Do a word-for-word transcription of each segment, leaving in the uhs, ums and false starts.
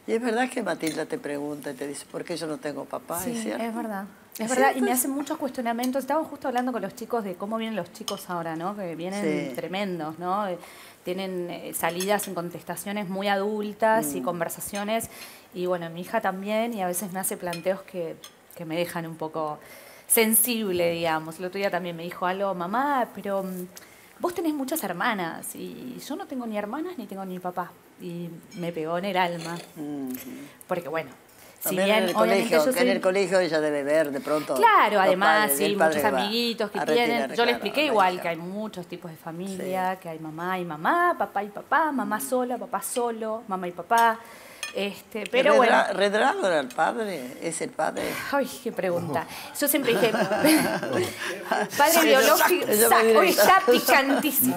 Y es verdad que Matilda te pregunta y te dice, ¿por qué yo no tengo papá? Sí, ¿Es cierto? es verdad. Es, ¿Es verdad, cierto? y me hacen muchos cuestionamientos. Estábamos justo hablando con los chicos de cómo vienen los chicos ahora, ¿no? Que vienen Sí. tremendos, ¿no? Tienen eh, salidas en contestaciones muy adultas Mm. y conversaciones. Y bueno, mi hija también, y a veces me hace planteos que, que me dejan un poco sensible, digamos. El otro día también me dijo algo, mamá, pero mm, vos tenés muchas hermanas y yo no tengo ni hermanas ni tengo ni papá. Y me pegó en el alma. Mm. Porque bueno, si También bien en el obviamente colegio, yo que soy... en el colegio ella debe ver de pronto. Claro, además, padres, sí, el padre muchos que va amiguitos que a tienen. retirar, Yo claro, le expliqué la igual hija. que hay muchos tipos de familia, Sí. que hay mamá y mamá, papá y papá, mamá sola, papá solo, mamá y papá. Este, pero bueno. Redra- ¿Redrado era el padre? ¿Es el padre? Ay, qué pregunta. Yo siempre dije, padre Sí, biológico, yo- yo sa- me hoy directa. está picantísimo.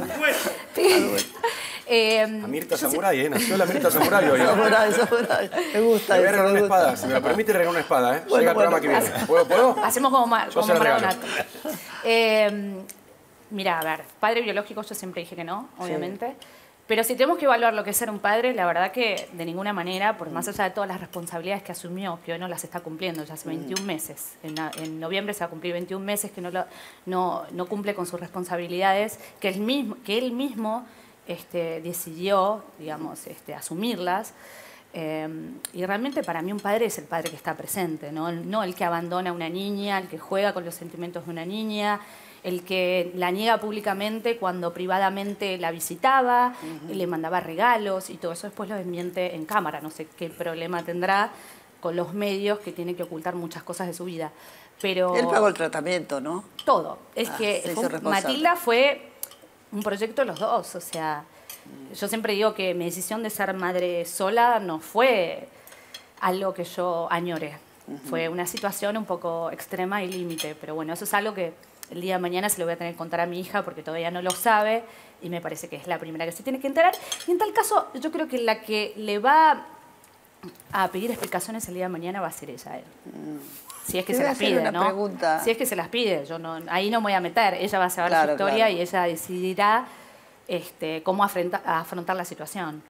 Eh, A Mirta yo Samurai, ¿eh? Nació la Mirta Samurai hoy. ¿eh? Samurai, samurai. Me gusta Le voy a eso, regalar me una gusta. espada. Si me lo permite, regalar una espada, ¿eh? Bueno, Llega el programa bueno. que viene. ¿Puedo? ¿Puedo? Hacemos como, ma- Yo como se la regalo. Maradona. Eh, mira, a ver, padre biológico yo siempre dije que no, obviamente. Pero si tenemos que evaluar lo que es ser un padre, la verdad que de ninguna manera, por más allá de todas las responsabilidades que asumió, que hoy no las está cumpliendo, ya hace veintiún meses. En, na- en noviembre se va a cumplir veintiún meses que no, lo- no, no cumple con sus responsabilidades, que él mismo, que él mismo este, decidió, digamos, este, asumirlas. Eh, y realmente para mí un padre es el padre que está presente, ¿no? No el que abandona a una niña, el que juega con los sentimientos de una niña, el que la niega públicamente cuando privadamente la visitaba, uh-huh. le mandaba regalos y todo eso después lo desmiente en cámara. No sé qué problema tendrá con los medios que tiene que ocultar muchas cosas de su vida. Pero él pagó el tratamiento, ¿no? Todo. Es Ah, que se hizo fue, responsable. Matilda fue un proyecto de los dos, o sea... Yo siempre digo que mi decisión de ser madre sola no fue algo que yo añoré. Uh-huh. Fue una situación un poco extrema y límite, pero bueno, eso es algo que el día de mañana se lo voy a tener que contar a mi hija porque todavía no lo sabe y me parece que es la primera que se tiene que enterar. Y en tal caso, yo creo que la que le va a pedir explicaciones el día de mañana va a ser ella, él. Uh-huh. Si es que Te se voy a las hacer pide, una ¿no? pregunta. Si es que se las pide, yo no, ahí no me voy a meter. Ella va a saber Claro, su historia claro. y ella decidirá este, cómo afronta, afrontar la situación.